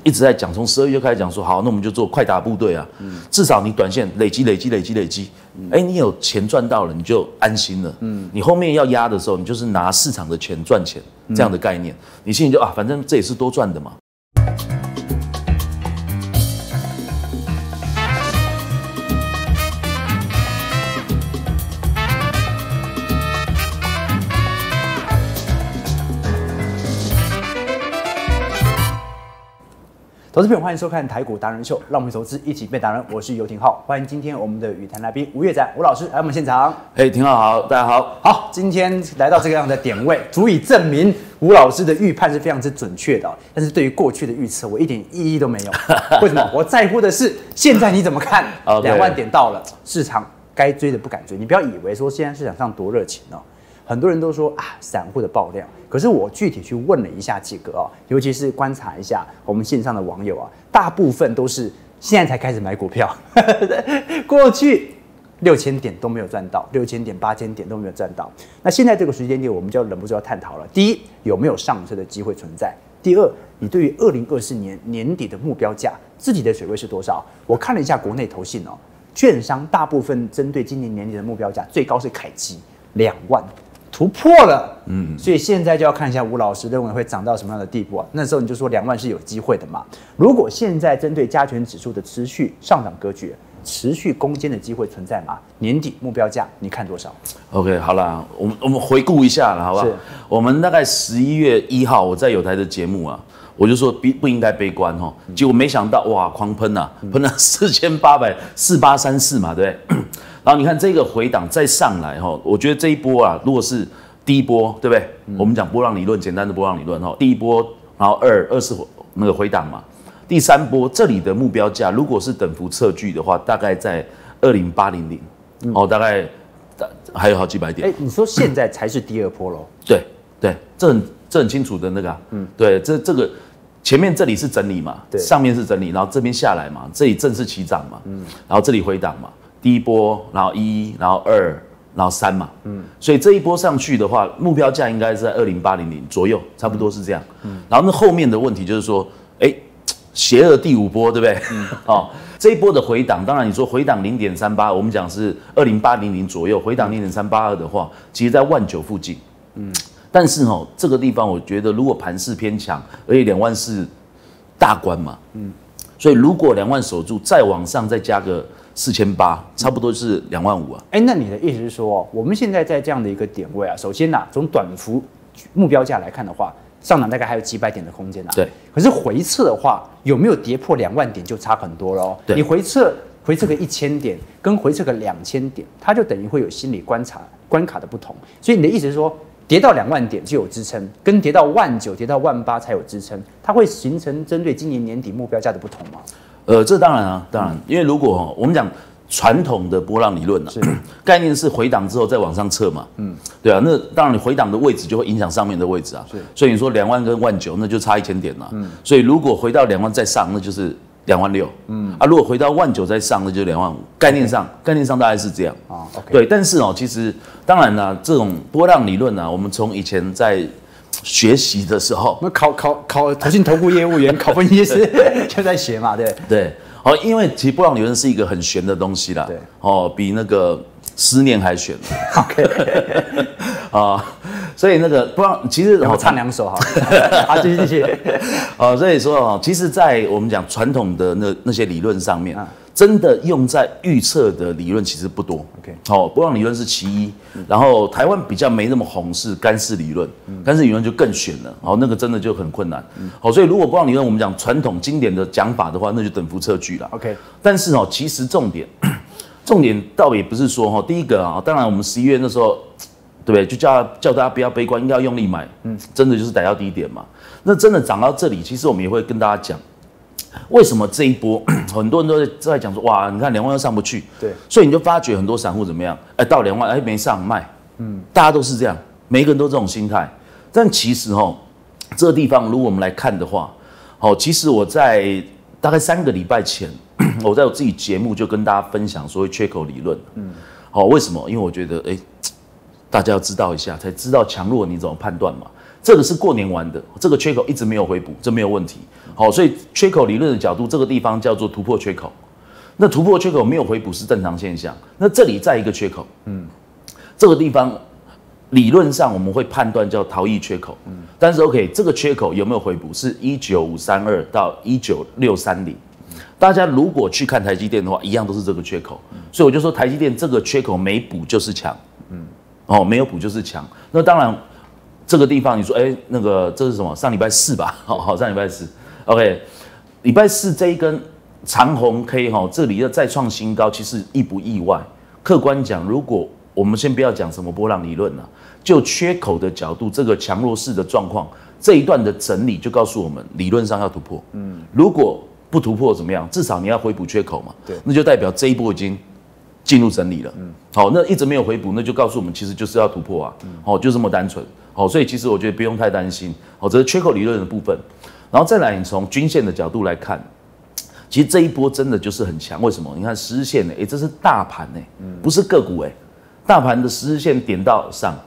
一直在讲，从12月就开始讲说，好，那我们就做快打部队啊，至少你短线累积，你有钱赚到了，你就安心了。你后面要压的时候，你就是拿市场的钱赚钱，这样的概念，你心里就反正这也是多赚的嘛。 投资朋友，欢迎收看台股达人秀，让我们投资一起变达人。我是游廷浩，欢迎今天我们的语坛来宾吴岳展吴老师来我们现场。 廷浩好，大家好。 好，今天来到这个样的点位，足以证明吴老师的预判是非常之准确的。但是对于过去的预测，我一点意义都没有。为什么？我在乎的是现在你怎么看？2万点到了，市场该追的不敢追。你不要以为说现在市场上多热情哦。很多人都说散户的爆量，可是我具体去问了一下几个尤其是观察一下我们线上的网友大部分都是现在才开始买股票，过去6000点都没有赚到，6000点、8000点都没有赚到。那现在这个时间点，我们就忍不住要探讨了：第一，有没有上车的机会存在？第二，你对于2024年年底的目标价，自己的水位是多少？我看了一下国内投信券商大部分针对今年年底的目标价，最高是凯基2万。突破了，所以现在就要看一下吴老师认为会涨到什么样的地步那时候你就说2万是有机会的嘛。如果现在针对加权指数的持续上涨格局，持续攻坚的机会存在吗？年底目标价你看多少 ？OK， 好啦，我们回顾一下了，好不好？我们大概11月1号我在有台的节目我就说不应该悲观结果没想到狂喷喷了4834嘛，对不对？然后你看这个回档再上来我觉得这一波如果是第一波，对不对？我们讲波浪理论，简单的波浪理论第一波，然后二是那个回档嘛，第3波这里的目标价如果是等幅测距的话，大概在20800大概还有好几百点。 你说现在才是第2波咯？ 对，这很清楚的那个对，这个前面这里是整理嘛，上面是整理，然后这边下来嘛，这里正式起涨嘛，然后这里回档嘛。第一波，然后1，然后2，然后3嘛，所以这一波上去的话，目标价应该是在20800左右，差不多是这样。然后那后面的问题就是说，邪恶第5波，对不对？这一波的回档，当然你说回档0.38，我们讲是20800左右，回档0.382的话，其实在19000附近。但是这个地方我觉得如果盘势偏强，而且2万是大关嘛，所以如果2万守住，再往上再加个4800，差不多是25000 那你的意思是说，我们现在在这样的一个点位首先从短幅目标价来看的话，上涨大概还有几百点的空间对。 可是回撤的话，有没有跌破2万点就差很多了对。你回撤个1000点，跟回撤个2000点，它就等于会有心理关卡的不同。所以你的意思是说，跌到2万点就有支撑，跟跌到19000、跌到18000才有支撑，它会形成针对今年年底目标价的不同吗？ 这当然当然，因为如果我们讲传统的波浪理论概念是回档之后再往上测嘛，对那当然你回档的位置就会影响上面的位置所以你说2万跟19000，那就差1000点了，所以如果回到2万再上，那就是26000，如果回到19000再上，那就是25000，概念上大概是这样对，但是其实当然这种波浪理论我们从以前在学习的时候， 那考投信投顾业务员、考分析师就在学嘛， 对，因为其实波浪理论是一个很玄的东西啦，对，比那个思念还玄。OK， 所以那个波浪其实我唱2首好，继续。 所以说其实，在我们讲传统的那些理论上面，真的用在预测的理论其实不多。OK， 波浪理论是其一，然后台湾比较没那么红是干式理论，干式理论就更玄了，那个真的就很困难。所以如果波浪理论我们讲传统经典的讲法的话，那就等幅测距了。 OK， 但是其实重点倒也不是说第一个当然我们11月那时候，对不对？就叫大家不要悲观，应该要用力买，真的就是逮到低点嘛。那真的涨到这里，其实我们也会跟大家讲，为什么这一波很多人都在讲说，哇，你看2万又上不去， 对， 所以你就发觉很多散户怎么样？到2万没上卖，大家都是这样，每一个人都这种心态。但其实这个地方如果我们来看的话，其实我在大概3个礼拜前，我在我自己节目就跟大家分享所谓缺口理论，为什么？因为我觉得大家要知道一下，才知道强弱你怎么判断嘛。 这个是过年完的，这个缺口一直没有回补，这没有问题。好，所以缺口理论的角度，这个地方叫做突破缺口。那突破缺口没有回补是正常现象。那这里再一个缺口，这个地方理论上我们会判断叫逃逸缺口，但是 OK， 这个缺口有没有回补是19532到19630。大家如果去看台积电的话，一样都是这个缺口，所以我就说台积电这个缺口没补就是强，没有补就是强。那当然这个地方你说，那个这是什么？上礼拜四吧，好，上礼拜四 ，OK， 礼拜四这一根长红 K 这里要再创新高，其实意不意外？客观讲，如果我们先不要讲什么波浪理论了，就缺口的角度，这个强弱势的状况，这一段的整理就告诉我们，理论上要突破。如果不突破怎么样？至少你要回补缺口嘛。对，那就代表这一波已经进入整理了。好，那一直没有回补，那就告诉我们其实就是要突破啊。就这么单纯。所以其实我觉得不用太担心。这是缺口理论的部分。然后再来，你从均线的角度来看，其实这一波真的就是很强。为什么？你看10日线这是大盘不是个股大盘的10日线点到上，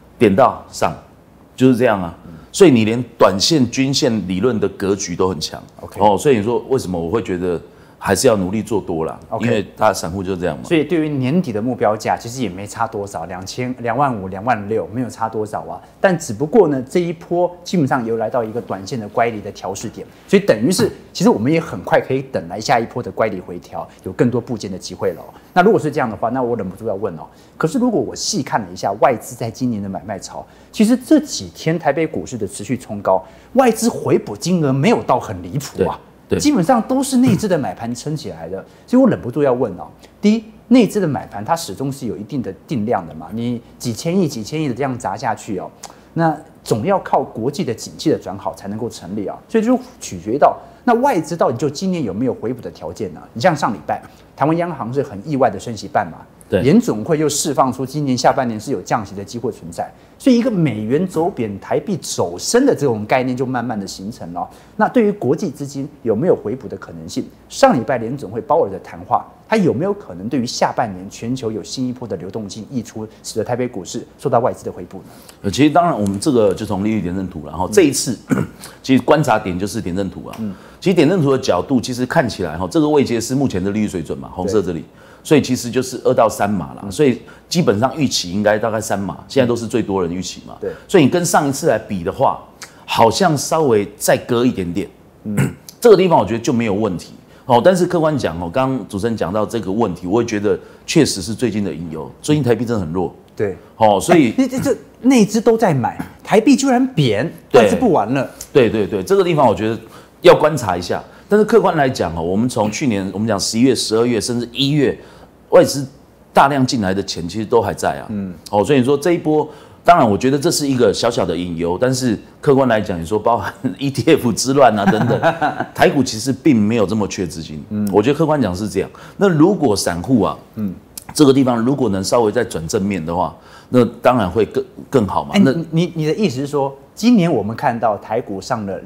就是这样啊。所以你连短线均线理论的格局都很强。所以你说为什么我会觉得还是要努力做多啦？因为大家散户就是这样嘛。 所以对于年底的目标价，其实也没差多少，2500、26000，没有差多少啊。但只不过呢，这一波基本上又来到一个短线的乖离的调试点，所以等于是，其实我们也很快可以等来下一波的乖离回调，有更多部件的机会了。那如果是这样的话，那我忍不住要问可是如果我细看了一下外资在今年的买卖潮，其实这几天台北股市的持续冲高，外资回补金额没有到很离谱啊。基本上都是内资的买盘撑起来的，所以我忍不住要问第一，内资的买盘它始终是有一定的定量的嘛，你几千亿的这样砸下去那总要靠国际的景气的转好才能够成立所以就取决到那外资到底就今年有没有回补的条件呢？你像上礼拜台湾央行是很意外的升息半码，联准会又释放出今年下半年是有降息的机会存在，所以一个美元走贬、台币走升的这种概念就慢慢的形成了。那对于国际资金有没有回补的可能性？上礼拜联准会鲍尔的谈话，它有没有可能对于下半年全球有新一波的流动性溢出，使得台北股市受到外资的回补呢？ 其实当然我们这个就从利率点阵图了，这一次其实观察点就是点阵图其实点阵图的角度其实看起来这个位阶是目前的利率水准嘛，红色这里。所以其实就是2到3码啦，所以基本上预期应该大概3码，现在都是最多人预期嘛。所以你跟上一次来比的话，好像稍微再割一点点。这个地方我觉得就没有问题。但是客观讲刚刚主持人讲到这个问题，我也觉得确实是最近的隐忧。最近台币真的很弱。所以这内资都在买，台币居然贬，外资不玩了。 对，这个地方我觉得要观察一下。但是客观来讲我们从去年我们讲11月、12月甚至1月，外资大量进来的钱其实都还在所以你说这一波，当然我觉得这是一个小小的隐忧，但是客观来讲，你说包含 ETF 之乱等等，台股其实并没有这么缺资金，我觉得客观讲是这样。那如果散户这个地方如果能稍微再转正面的话，那当然会更好嘛。那你的意思是说，今年我们看到台股上了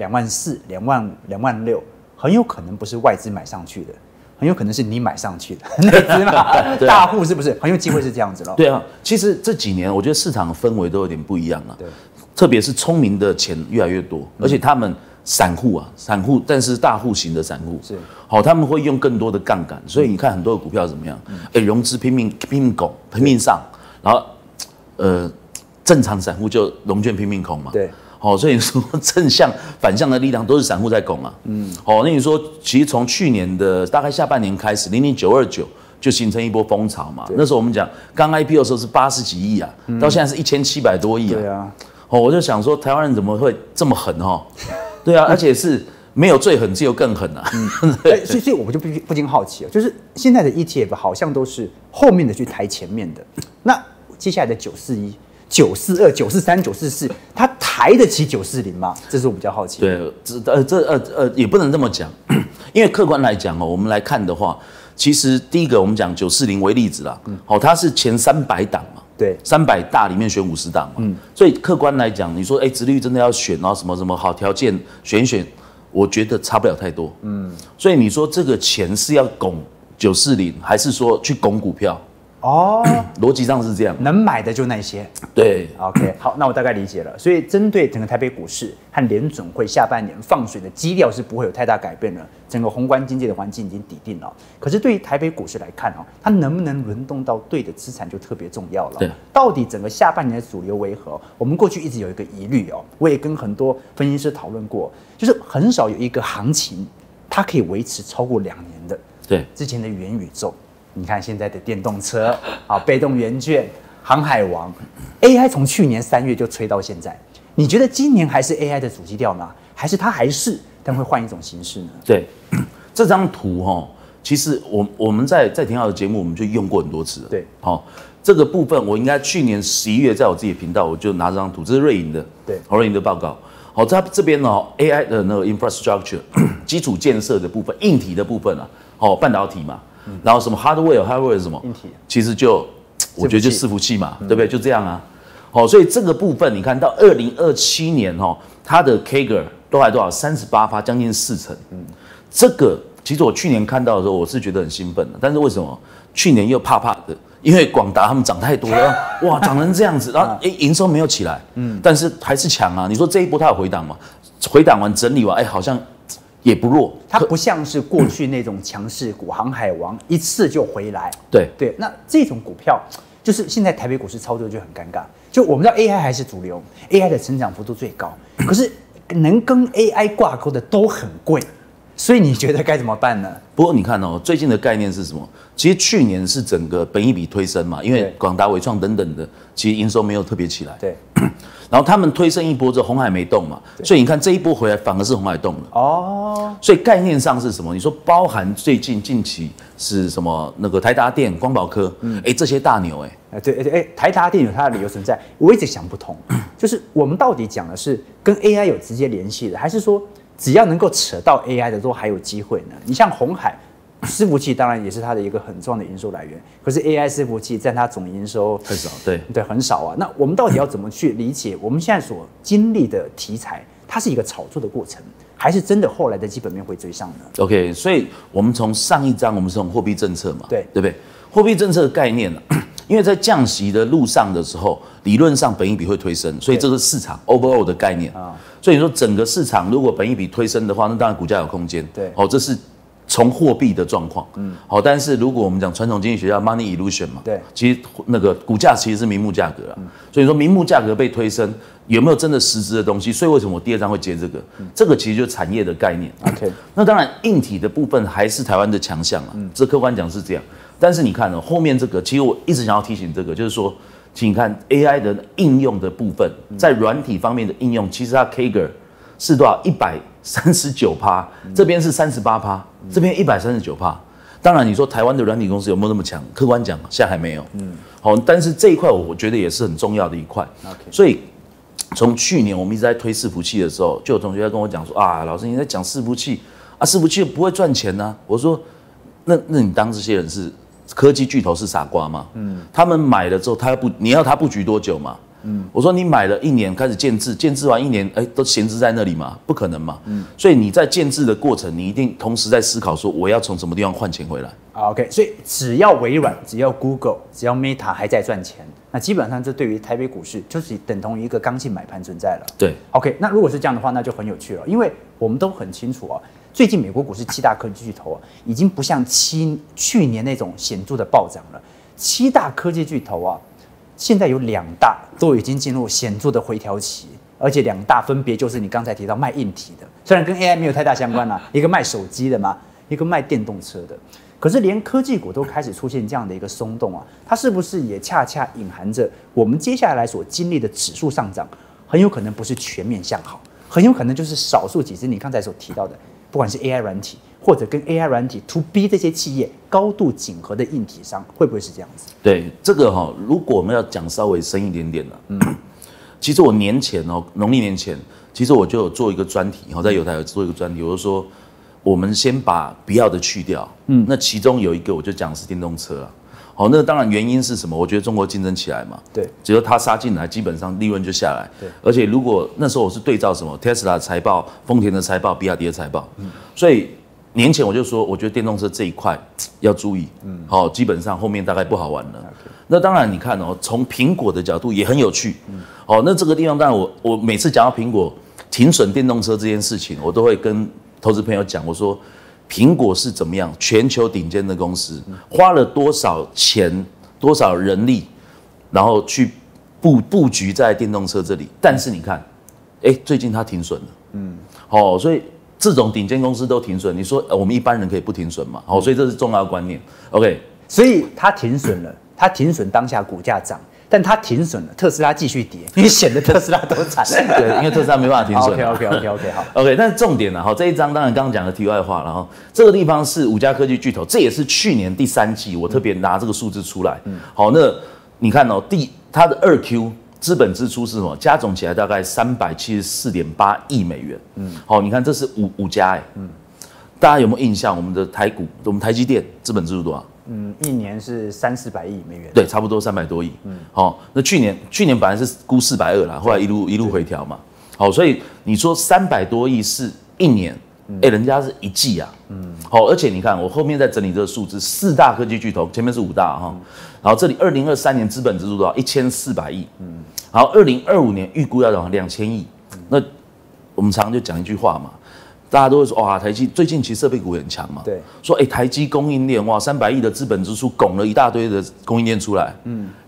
24000、26000，很有可能不是外资买上去的，很有可能是你买上去的内资嘛，大户是不是很有机会是这样子咯？ 对啊，其实这几年我觉得市场的氛围都有点不一样了，特别是聪明的钱越来越多，而且他们散户，但是大户型的散户是他们会用更多的杠杆，所以你看很多的股票怎么样？融资拼命拱，拼命上，然后正常散户就融券拼命空嘛。所以你说正向反向的力量都是散户在拱那你说其实从去年的大概下半年开始，00929就形成一波风潮嘛。那时候我们讲刚 IPO 的时候是80几亿到现在是1700多亿我就想说台湾人怎么会这么狠对啊，而且是没有最狠，只有更狠所以我就不禁好奇就是现在的 ETF 好像都是后面的去抬前面的，那接下来的941、942、943、944，它抬得起940吗？这是我比较好奇。 对，也不能这么讲，因为客观来讲我们来看的话，其实第一个我们讲940为例子啦，它是前300档嘛。300大里面选50档嘛，所以客观来讲，你说殖利率真的要选什么好条件选一选，我觉得差不了太多。所以你说这个钱是要拱940，还是说去拱股票？ 哦， 逻辑上是这样， 能买的就那些。 对 ，OK， 好，那我大概理解了。所以针对整个台北股市和联准会下半年放水的基调是不会有太大改变了，整个宏观经济的环境已经底定了。可是对于台北股市来看哦，它能不能轮动到对的资产就特别重要了。 对， 到底整个下半年的主流为何？我们过去一直有一个疑虑哦，我也跟很多分析师讨论过，就是很少有一个行情它可以维持超过2年的。 对， 之前的元宇宙。你看现在的电动车啊，被动元件、航海王 ，AI 从去年3月就吹到现在。你觉得今年还是 AI 的主基调吗？还是它还是，但会换一种形式呢？ 对，这张图哈，其实我们在田浩的节目我们就用过很多次了。 对， 好，这个部分我应该去年11月在我自己的频道我就拿这张图，这是瑞银的， 对， 瑞银的报告。好，在这边呢 ，AI 的那个 infrastructure 基础建设的部分，硬体的部分啊，好，半导体嘛。然后什么 hardware 是什么？ 硬体， 其实我觉得就伺服器嘛，对不对？就这样啊。好，所以这个部分你看到2027年它的 CAGR 都还多少？38%，将近40%。这个其实我去年看到的时候，我是觉得很兴奋的，但是为什么去年又怕的？因为广达他们涨太多了，哇，涨成这样子，然后营收没有起来，但是还是强啊。你说这一波它有回档吗？回档完整理完，好像。也不弱， 它不像是过去那种强势股，航海王一次就回来。 对， 那这种股票，就是现在台北股市操作就很尴尬。就我们知道 AI 还是主流 ，AI 的成长幅度最高，可是能跟 AI 挂钩的都很贵，所以你觉得该怎么办呢？ 不过你看最近的概念是什么？其实去年是整个本益比推升嘛，因为广达、伟创等等的，其实营收没有特别起来。 对。 然后他们推升一波之后，鸿海没动嘛，所以你看这一波回来反而是鸿海动了。 哦， 所以概念上是什么？你说包含最近近期是什么？那个台达电、光宝科，这些大牛对，台达电有它的理由存在，我一直想不通，就是我们到底讲的是跟 AI 有直接联系的，还是说只要能够扯到 AI 的都还有机会呢？你像鸿海。伺服器当然也是它的一个很重要的营收来源，可是 AI 伺服器占它总营收很少，对， 很少啊。那我们到底要怎么去理解我们现在所经历的题材，它是一个炒作的过程，还是真的后来的基本面会追上呢 ？OK， 所以我们从上一章我们是从货币政策嘛， 对不对？货币政策的概念因为在降息的路上的时候，理论上本益比会推升，所以这是市场 overall 的概念啊。所以你说整个市场如果本益比推升的话，那当然股价有空间。 对， 这是。从货币的状况，好，但是如果我们讲传统经济学叫 money illusion 嘛， 对， 其实那个股价其实是名目价格啊，所以说名目价格被推升，有没有真的实质的东西？所以为什么我第2章会接这个？这个其实就是产业的概念。 OK， 那当然硬体的部分还是台湾的强项啊，这客观讲是这样。但是你看后面这个，其实我一直想要提醒这个，就是说，请你看 AI 的应用的部分，在软体方面的应用，其实它 CAGR 是多少？139%，这边是38%，这边139%。当然，你说台湾的软体公司有没有那么强？客观讲，现在还没有。好，但是这一块我觉得也是很重要的一块。所以从去年我们一直在推伺服器的时候，就有同学在跟我讲说啊，老师你在讲伺服器啊，伺服器不会赚钱啊。我说，那你当这些人是科技巨头是傻瓜吗？他们买了之后，你要他布局多久嘛？我说你买了1年开始建制，建制完1年，都闲置在那里嘛，不可能嘛。所以你在建制的过程，你一定同时在思考说，我要从什么地方换钱回来。 OK， 所以只要微软、只要 Google、只要 Meta 还在赚钱，那基本上这对于台北股市就是等同于一个刚性买盘存在了。 对 ，OK， 那如果是这样的话，那就很有趣了，因为我们都很清楚啊，最近美国股市7大科技巨头啊，已经不像去年那种显著的暴涨了。7大科技巨头啊。现在有2大都已经进入显著的回调期，而且2大分别就是你刚才提到卖硬体的，虽然跟 AI 没有太大相关啦，一个卖手机的嘛，一个卖电动车的，可是连科技股都开始出现这样的一个松动啊，它是不是也恰恰隐含着我们接下来所经历的指数上涨，很有可能不是全面向好，很有可能就是少数几只你刚才所提到的，不管是 AI 软体。或者跟 AI 软体 To B 这些企业高度紧合的硬体商，会不会是这样子？ 对，这个如果我们要讲稍微深一点点的，其实我年前农历年前，其实我就有做一个专题，在友台有做一个专题，我就说我们先把不要的去掉，那其中有一个我就讲是电动车啊。好，那当然原因是什么？我觉得中国竞争起来嘛， 对， 只要它杀进来，基本上利润就下来， 对。 而且如果那时候我是对照什么 Tesla 的财报、丰田的财报、比亚迪的财报，所以年前我就说，我觉得电动车这一块要注意，好，基本上后面大概不好玩了。那当然你看哦，从苹果的角度也很有趣，那这个地方当然我每次讲到苹果停损电动车这件事情，我都会跟投资朋友讲，我说苹果是怎么样全球顶尖的公司，花了多少钱、多少人力，然后去布局在电动车这里，但是你看，最近它停损了，所以这种顶尖公司都停损，你说我们一般人可以不停损吗？所以这是重要的观念。OK， 所以它停损了，它停损当下股价涨。但它停损了，特斯拉继续跌，你显得特斯拉多惨。 对，因为特斯拉没办法停损。 OK， 好。 OK， 但是重点呢，这一章当然刚刚讲的题外话，然后这个地方是5家科技巨头，这也是去年第3季我特别拿这个数字出来。好，那你看它的2Q 资本支出是什么？加总起来大概374.8亿美元。好，你看这是五家大家有没有印象？我们的台积电资本支出多少？ 一年是300-400亿美元， 对，差不多300多亿。那去年本来是估420啦，后来一路回调嘛。好，所以你说300多亿是一年，人家是1季啊。好，而且你看我后面在整理这个数字，4大科技巨头，前面是5大然后这里2023年资本支出多少？1400亿。然后2025年预估要多少？2000亿。那我们常常就讲一句话嘛。大家都会说哇，台积最近其实设备股很强嘛， 对， 说台积供应链哇，300亿的资本支出拱了一大堆的供应链出来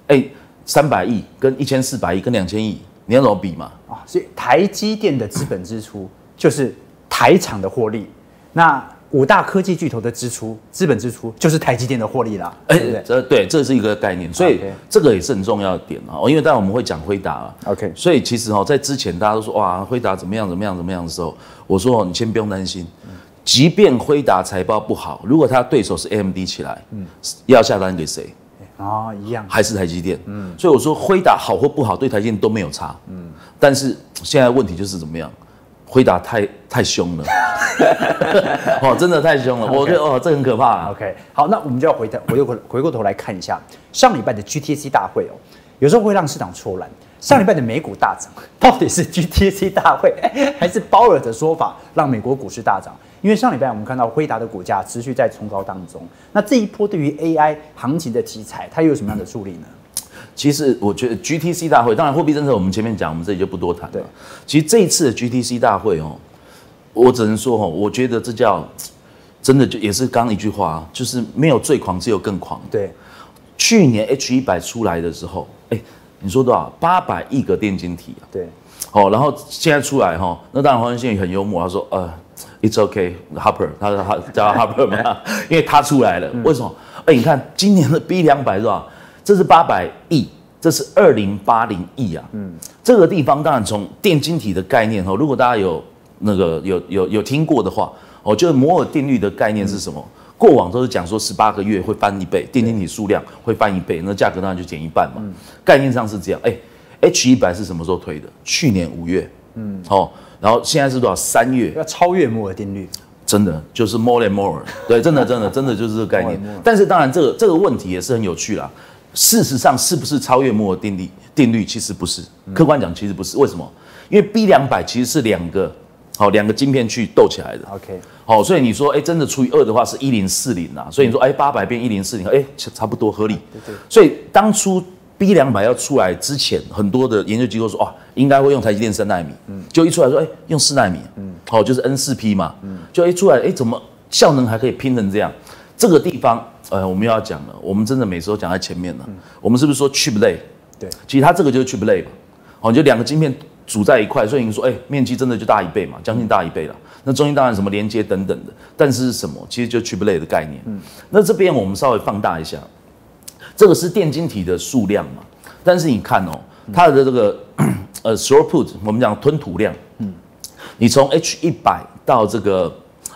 ，300亿跟1400亿跟2000亿，你要怎么比嘛？ 所以台积电的资本支出就是台厂的获利，那5大科技巨头的资本支出就是台积电的获利啦，对不对？ 对，这是一个概念，所以这个也是很重要的点因为待会我们会讲辉达 OK， 所以其实在之前大家都说哇，辉达怎么样的时候，我说你先不用担心，即便辉达财报不好，如果他对手是 AMD 起来，要下单给谁？ 一样， 还是台积电。所以我说辉达好或不好，对台积电都没有差。但是现在问题就是怎么样？辉达太凶了，真的太凶了，我觉得这很可怕。 OK， 好，那我们就要回过头来看一下上礼拜的 GTC 大会有时候会让市场错乱。上礼拜的美股大涨，到底是 GTC 大会还是鲍尔的说法让美国股市大涨？因为上礼拜我们看到辉达的股价持续在冲高当中，那这一波对于 AI 行情的题材，它又有什么样的助力呢？ 其实我觉得 GTC 大会，当然货币政策我们前面讲，我们这里就不多谈了。其实这一次的 GTC 大会我只能说我觉得这叫真的就也是刚一句话，就是没有最狂，只有更狂。 对， 去年 H100，出来的时候，你说多少？800亿个电晶体对， 然后现在出来那当然黄仁勋也很幽默，他说It's okay, Harper， 他叫 Harper 嘛，因为他出来了。为什么？你看今年的 B200多少？这是800亿，这是2080亿啊。这个地方当然从电晶体的概念如果大家有听过的话，就是摩尔定律的概念是什么？过往都是讲说18个月会翻1倍，电晶体数量会翻1倍，那价格当然就减1半嘛。概念上是这样。H100是什么时候推的？去年5月。然后现在是多少？3月要超越摩尔定律。 真的就是 more than more， 对，真的就是这个概念。但是当然这个问题也是很有趣啦。事实上是不是超越摩尔定律？其实不是，客观讲其实不是。为什么？因为 B200其实是两个晶片去斗起来的。 OK， 所以你说真的除以2的话是1040啊。所以你说800变1040，差不多合理。 对。 所以当初 B200要出来之前，很多的研究机构说应该会用台积电3奈米，就一出来说用4奈米，就是 N4P 嘛，就一出来怎么效能还可以拼成这样？这个地方我们又要讲了，我们真的每次都讲在前面了。我们是不是说 chip 类？ 对， 其实它这个就是 chip 类嘛，你就2个晶片组在一块，所以你说面积真的就大1倍嘛，将近大1倍了。那中间当然什么连接等等的，但是什么？其实就 chip 类的概念。那这边我们稍微放大一下。这个是电晶体的数量嘛，但是你看它的这个throughput， 我们讲吞吐量，你从 H100到这个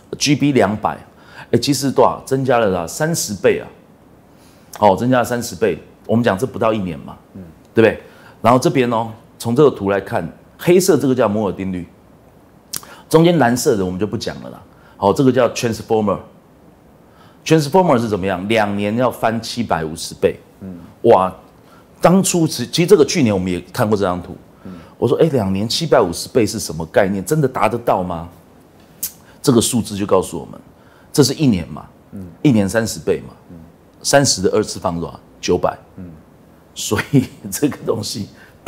GB200，其实多少增加了30倍啊，增加了30倍，我们讲这不到1年嘛，对不对？然后这边从这个图来看，黑色这个叫摩尔定律，中间蓝色的我们就不讲了啦，这个叫 transformer。transformer 是怎么样？2年要翻750倍，哇！当初其实这个去年我们也看过这张图，我说2年750倍是什么概念？真的达得到吗？这个数字就告诉我们， 这是1年嘛，1年30倍嘛，30的2次方多少？900，所以这个东西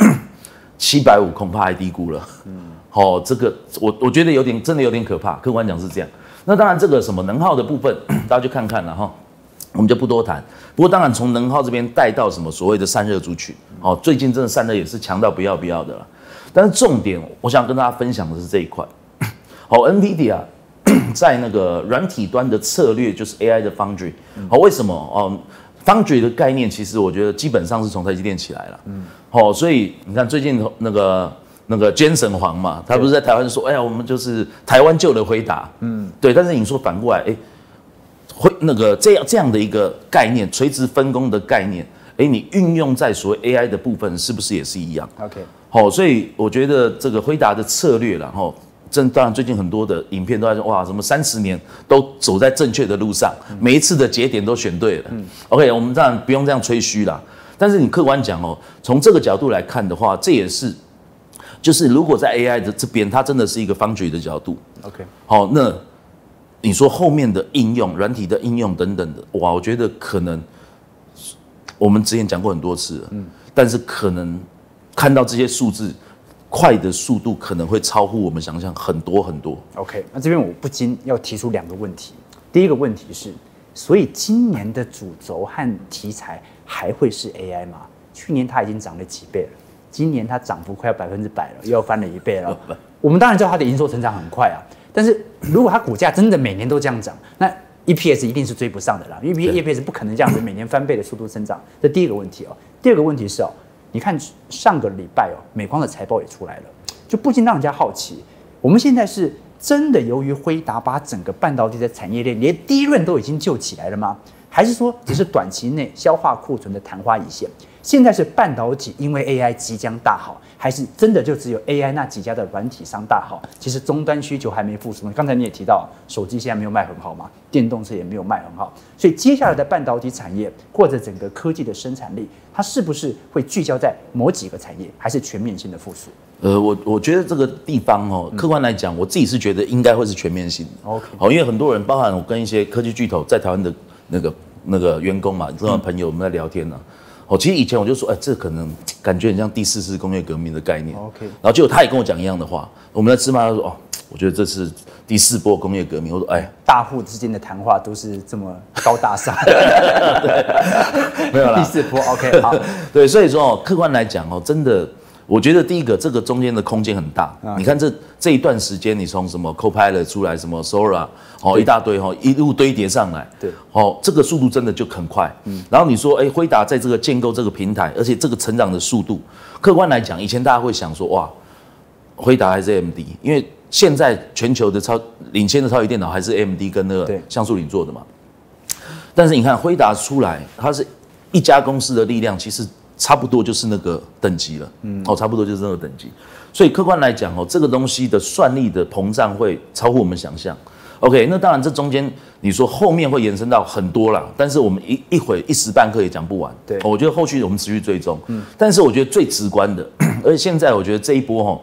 750恐怕还低估了，这个我觉得真的有点可怕，客观讲是这样。那当然这个什么能耗的部分，大家就看看了哈。我们就不多谈，不过当然从能耗这边带到什么所谓的散热族群，最近真的散热也是强到不要的了。但是重点，我想跟大家分享的是这一块。NVIDIA 在那个软体端的策略就是 AI 的 Foundry。为什么？Foundry 的概念其实我觉得基本上是从台积电起来了。所以你看最近那个 Jensen 黄嘛，他不是在台湾说，哎呀，我们就是台湾救了辉达。对。但是你说反过来，会这样的一个概念，垂直分工的概念，你运用在所谓 AI 的部分，是不是也是一样 ？OK， 所以我觉得这个辉达的策略啦，当然最近很多的影片都在说，哇，什么30年都走在正确的路上，每一次的节点都选对了。OK， 我们当然不用这样吹嘘啦，但是你客观讲从这个角度来看的话，这也是，就是如果在 AI 的这边，它真的是一个 Foundry 的角度。 OK， 那你说后面的应用、软体的应用等等的，哇，我觉得可能我们之前讲过很多次了，但是可能看到这些数字，快的速度可能会超乎我们想象很多很多。 OK， 那这边我不禁要提出2个问题。第一个问题是，所以今年的主轴和题材还会是 AI 吗？去年它已经涨了几倍了，今年它涨幅快要100%了，又要翻了1倍了。我们当然知道它的营收成长很快啊。但是如果它股价真的每年都这样涨，那 EPS 一定是追不上的啦，因为 EPS 不可能这样子每年翻倍的速度增长。这第一个问题第二个问题是你看上个礼拜美光的财报也出来了，就不禁让人家好奇，我们现在是真的由于辉达把整个半导体的产业链连第一轮都已经救起来了吗？还是说只是短期内消化库存的昙花一现？现在是半导体因为 AI 即将大好，还是真的就只有 AI 那几家的软体商大好？其实终端需求还没复苏。刚才你也提到，手机现在没有卖很好嘛，电动车也没有卖很好，所以接下来的半导体产业或者整个科技的生产力，它是不是会聚焦在某几个产业，还是全面性的复苏？ 我觉得这个地方客观来讲，我自己是觉得应该会是全面性的。 OK， 因为很多人，包含我跟一些科技巨头在台湾的那个员工嘛，这种朋友我们在聊天呢。其实以前我就说，这可能感觉很像第4次工业革命的概念。 OK， 然后结果他也跟我讲一样的话。我们在吃饭，他说，我觉得这是第4波工业革命。我说， 大户之间的谈话都是这么高大上。 没有啦， 第4波 OK 好。 对，所以说客观来讲真的。我觉得第一个，这个中间的空间很大。你看这一段时间，你从什么 Copilot 出来，什么 Sora 一大堆一路堆叠上来， 对， 这个速度真的就很快。然后你说，辉达在这个建构这个平台，而且这个成长的速度，客观来讲，以前大家会想说，哇，辉达还是 AMD， 因为现在全球的领先的超级电脑还是 AMD 跟那个像素领做的嘛。但是你看辉达出来，它是一家公司的力量，其实差不多就是那个等级了，差不多就是那个等级，所以客观来讲这个东西的算力的膨胀会超乎我们想象。OK， 那当然这中间你说后面会延伸到很多啦，但是我们一时半刻也讲不完。 对， 我觉得后续我们持续追踪。但是我觉得最直观的，而且现在我觉得这一波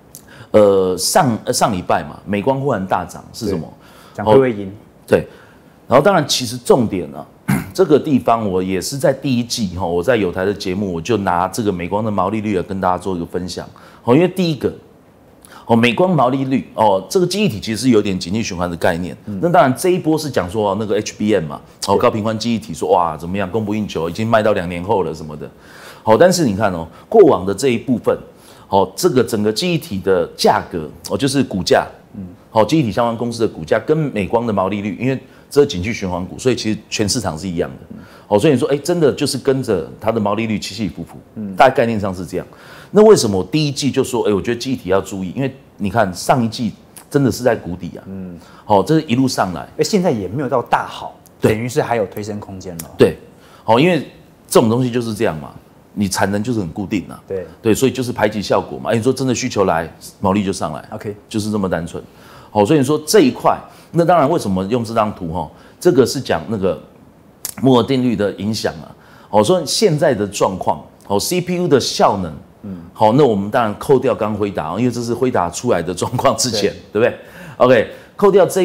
上礼拜嘛，美光忽然大涨是什么？ 讲会不会赢？ 对，然后当然其实重点呢。这个地方我也是在第1季我在有台的节目，我就拿这个美光的毛利率跟大家做一个分享。因为第一个美光毛利率这个记忆体其实是有点景气循环的概念。那当然这一波是讲说那个 HBM 嘛，高频宽记忆体说哇怎么样供不应求，已经卖到2年后了什么的。但是你看过往的这一部分这个整个记忆体的价格就是股价，记忆体相关公司的股价跟美光的毛利率，因为这是景气循环股，所以其实全市场是一样的。所以你说，真的就是跟着它的毛利率起起伏伏，大概概念上是这样。那为什么我第1季就说，我觉得记忆体要注意，因为你看上一季真的是在谷底啊，这是一路上来， 现在也没有到大好，等于是还有推升空间了。 对，因为这种东西就是这样嘛，你产能就是很固定啊，对，所以就是排挤效果嘛。你说真的需求来，毛利就上来 ，OK， 就是这么单纯。所以你说这一块。那当然，为什么用这张图这个是讲那个摩尔定律的影响啊。说现在的状况，CPU 的效能，那我们当然扣掉刚辉达，因为这是辉达出来的状况之前，对不对 ？OK， 扣掉这个，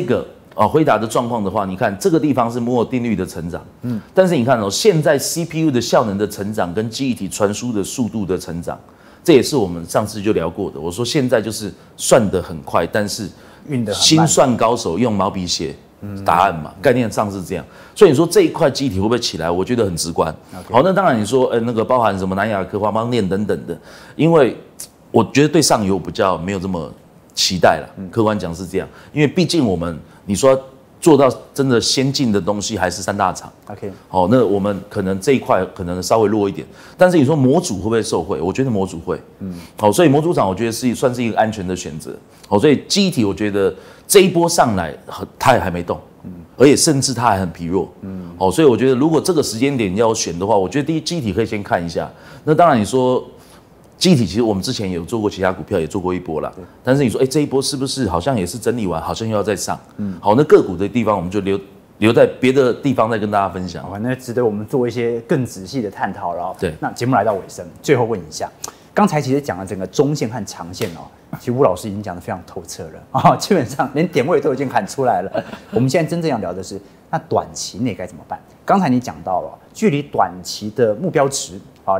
辉达的状况的话，你看这个地方是摩尔定律的成长，但是你看现在 CPU 的效能的成长跟记忆体传输的速度的成长，这也是我们上次就聊过的。我说现在就是算得很快，但是心算高手用毛笔写答案嘛，概念上是这样。所以你说这一块记忆体会不会起来？我觉得很直观。好，那当然你说那个包含什么南亚科、华邦电等等的，因为我觉得对上游比较没有这么期待了，客观讲是这样，因为毕竟你说做到真的先进的东西还是3大厂 ，OK， 好，那我们可能这一块可能稍微弱一点，但是你说模组会不会受惠？我觉得模组会，好，所以模组厂我觉得算是一个安全的选择，好，所以记忆体我觉得这一波上来它也还没动，而且甚至它还很疲弱，好，所以我觉得如果这个时间点要选的话，我觉得第一记忆体可以先看一下，那当然你说。记忆体其实我们之前有做过其他股票，也做过一波啦。但是你说，这一波是不是好像也是整理完，好像又要再上？好，那个股的地方我们就留在别的地方再跟大家分享。 好，那值得我们做一些更仔细的探讨了。 对， 那节目来到尾声，最后问一下，刚才其实讲了整个中线和长线其实吴老师已经讲得非常透彻了基本上连点位都已经喊出来了。我们现在真正要聊的是，那短期内该怎么办？刚才你讲到了，距离短期的目标值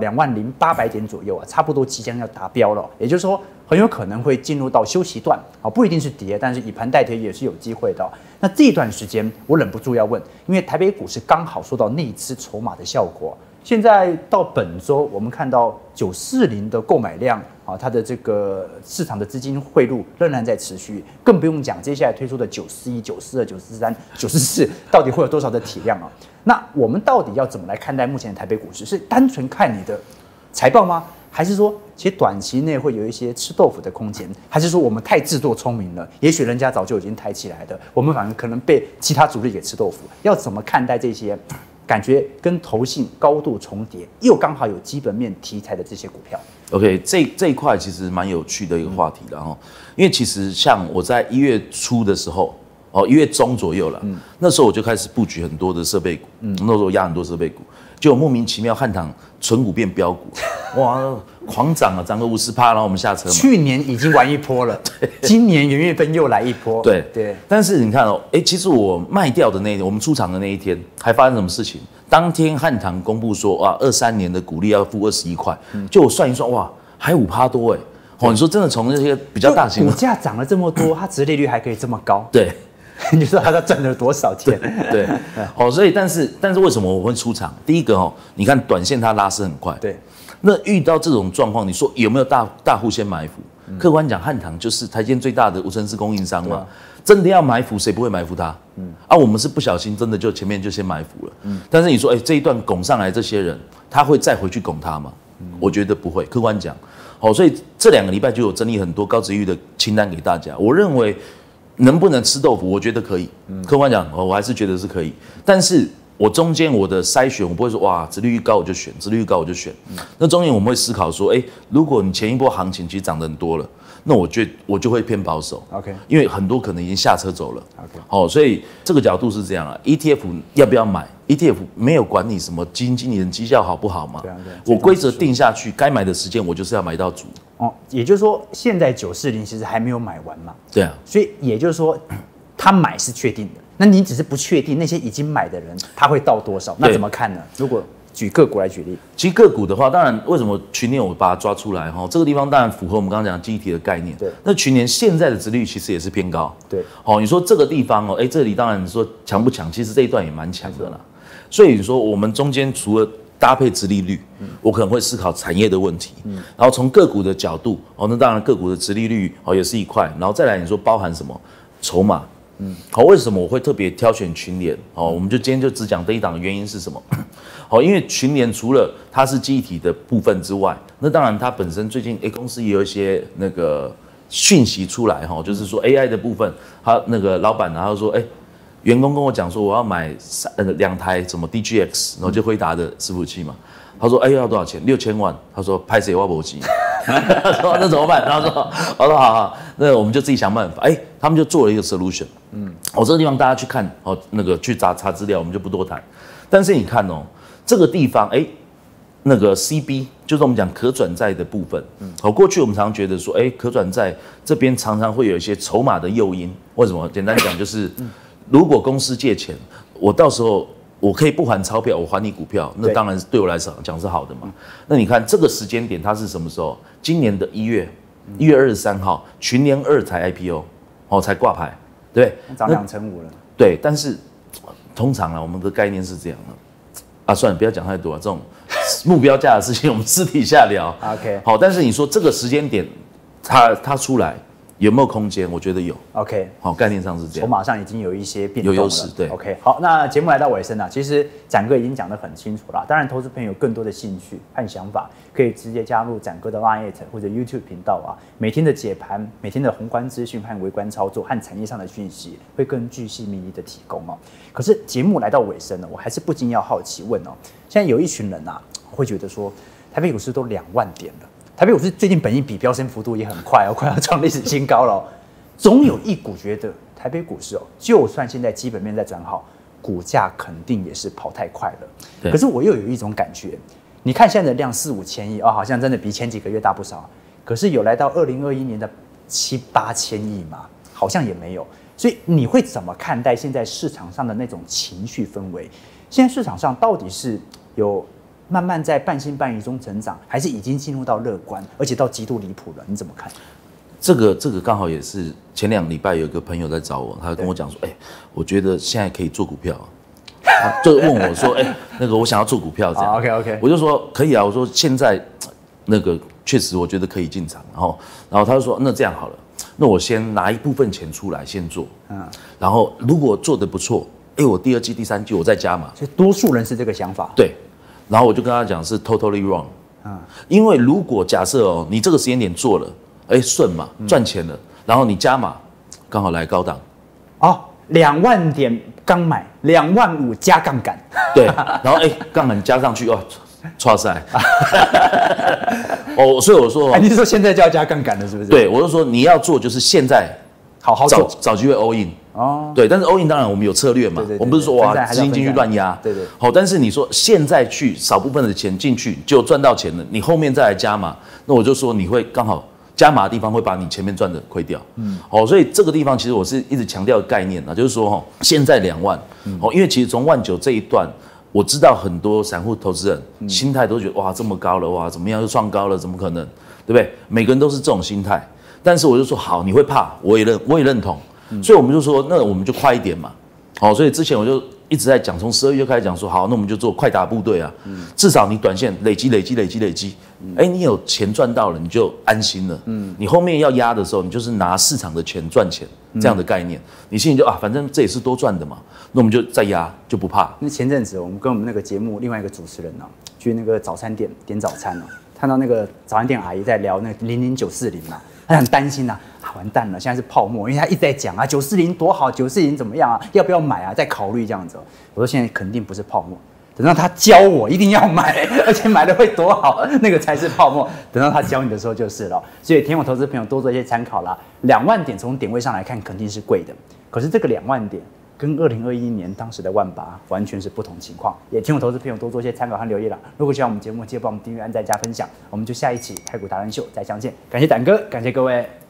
20800点左右差不多即将要达标了，也就是说很有可能会进入到休息段不一定是跌，但是以盘代跌也是有机会的。那这一段时间我忍不住要问，因为台北股市刚好受到内资筹码的效果，现在到本周我们看到940的购买量它的这个市场的资金汇入仍然在持续，更不用讲接下来推出的941、942、943、944到底会有多少的体量那我们到底要怎么来看待目前的台北股市？是单纯看你的财报吗？还是说其实短期内会有一些吃豆腐的空间？还是说我们太自作聪明了？也许人家早就已经抬起来的，我们反而可能被其他主力给吃豆腐？要怎么看待这些感觉跟投信高度重叠，又刚好有基本面题材的这些股票 ？OK， 这一块其实蛮有趣的一个话题因为其实像我在1月初的时候，1月中左右了，那时候我就开始布局很多的设备股，那时候压很多设备股，就莫名其妙汉唐纯股变标股，哇，狂涨涨个50%，然后我们下车嘛。 去年已经玩一波了，今年元月份又来一波， 对。但是你看其实我卖掉的那一天，我们出场的那一天，还发生什么事情？当天汉唐公布说，哇，23年的股利要付21块，就我算一算，哇，还5%多你说真的从那些比较大型股价涨了这么多，它殖利率还可以这么高， 对。 你知道他赚了多少钱？ 对，所以但是为什么我会出场？第一个你看短线它拉升很快， 对。 那遇到这种状况，你说有没有大户先埋伏？客观讲，汉唐就是台积电最大的无尘室供应商嘛，真的要埋伏，谁不会埋伏它？我们是不小心真的就前面就先埋伏了。但是你说，这一段拱上来这些人，他会再回去拱他吗？我觉得不会。客观讲，所以这2个礼拜就有整理很多高殖利率的清单给大家。我认为。能不能吃豆腐？我觉得可以。客观讲，我还是觉得是可以。但是我中间我的筛选，我不会说哇，殖利率高我就选，殖利率高我就选。那中间我们会思考说，如果你前一波行情其实涨得很多了，那我就会偏保守。 OK， 因为很多可能已经下车走了。OK，所以这个角度是这样ETF 要不要买 ？ETF 没有管你什么基金经理人绩效好不好嘛？对。我规则定下去，该买的时间我就是要买到足。 也就是说，现在940其实还没有买完嘛？ 对啊。 所以也就是说，他买是确定的，那你只是不确定那些已经买的人他会到多少？那怎么看呢？如果举个股来举例， 其实个股的话，当然为什么群联我把它抓出来这个地方当然符合我们刚刚讲的记忆体的概念。 对。 那群联现在的殖利率其实也是偏高。 对。 你说这个地方这里当然你说强不强？其实这一段也蛮强的啦。所以你说我们中间除了搭配殖利率，我可能会思考产业的问题，然后从个股的角度，那当然个股的殖利率也是一块，然后再来你说包含什么筹码，为什么我会特别挑选群联？我们就今天就只讲这一档的原因是什么？因为群联除了它是记忆体的部分之外，那当然它本身最近公司也有一些那个讯息出来就是说 AI 的部分，他那个老板然后说员工跟我讲说我要买2台什么 DGX， 然后就辉达的伺服器嘛。他说要多少钱？6000万。他说拍谁我没钱。他说那怎么办？他说我说好，那我们就自己想办法。他们就做了一个 solution。这个地方大家去看那个去查资料，我们就不多谈。但是你看这个地方那个 CB 就是我们讲可转债的部分。过去我们常觉得说可转债这边常常会有一些筹码的诱因。为什么？简单讲就是。 如果公司借钱，我到时候我可以不还钞票，我还你股票，那当然对我来讲是好的嘛。那你看这个时间点它是什么时候？今年的1月23号，群联2才 IPO， 才挂牌，对不对？ 涨2成5了。 对，但是通常我们的概念是这样的，算了，不要讲太多了，这种目标价的事情我们私底下聊。 OK， 好，但是你说这个时间点，它出来有没有空间？我觉得有。 OK， 好，概念上是这样， 筹码上已经有一些变动了， 有优势。对 ，OK， 好，那节目来到尾声了，其实展哥已经讲得很清楚了。当然，投资朋友有更多的兴趣和想法，可以直接加入展哥的 LINE 或者 YouTube 频道每天的解盘、每天的宏观资讯和微观操作和产业上的讯息，会更巨细靡遗的提供可是节目来到尾声了，我还是不禁要好奇问现在有一群人会觉得说，台北股市都2万点了。台北股市最近本益比飙升幅度也很快快要创历史新高了总有一股觉得台北股市就算现在基本面在转好，股价肯定也是跑太快了。可是我又有一种感觉，你看现在的量4、5千亿好像真的比前几个月大不少。可是有来到2021年的7、8千亿吗？好像也没有。所以你会怎么看待现在市场上的那种情绪氛围？现在市场上到底是有慢慢在半信半疑中成长，还是已经进入到乐观，而且到极度离谱了？你怎么看？这个刚好也是前2礼拜有一个朋友在找我，他跟我讲说，我觉得现在可以做股票，他就问我说，那个我想要做股票这样。 OK， 我就说可以啊，我说现在那个确实我觉得可以进场，然后他就说那这样好了，那我先拿一部分钱出来先做，然后如果做得不错，我第2季、第3季我再加码。 所以多数人是这个想法。 对。然后我就跟他讲是 totally wrong，因为如果假设你这个时间点做了，顺嘛，赚钱了，然后你加码，刚好来高档 ，2万点刚买，2万5加杠杆， 对，然后杠杆加上去唰塞，所以我说， 你是说现在就要加杠杆了，是不是？ 对，我就说你要做就是现在好好做， 找机会 all in。对，但是 all in 当然我们有策略嘛，我们不是说资金进去乱压， 对。 好，但是你说现在去少部分的钱进去就赚到钱了，你后面再来加码，那我就说你会刚好加码的地方会把你前面赚的亏掉。所以这个地方其实我是一直强调的概念就是说现在2万，因为其实从1.9万这一段，我知道很多散户投资人心态都觉得哇这么高了，哇怎么样又创高了，怎么可能，对不对？每个人都是这种心态，但是我就说好，你会怕，我也认同。所以我们就说，那我们就快一点嘛。所以之前我就一直在讲，从12月就开始讲说，好，那我们就做快打部队啊。至少你短线累积。你有钱赚到了，你就安心了。你后面要压的时候，你就是拿市场的钱赚钱，这样的概念，你心里就反正这也是多赚的嘛。那我们就再压，就不怕。 那前阵子我们跟我们那个节目另外一个主持人去那个早餐店点早餐看到那个早餐店阿姨在聊那个00940他很担心完蛋了，现在是泡沫，因为他一直在讲940多好，940怎么样要不要买再考虑这样子。我说现在肯定不是泡沫，等到他教我一定要买，而且买的会多好，那个才是泡沫。等到他教你的时候就是了。所以田友投资朋友多做一些参考啦。2万点从点位上来看肯定是贵的，可是这个2万点跟2021年当时的18000完全是不同情况。也田友投资朋友多做一些参考和留意啦。如果喜欢我们节目，记得帮我们订阅、按赞、加分享。我们就下一期台股达人秀再相见。感谢胆哥，感谢各位。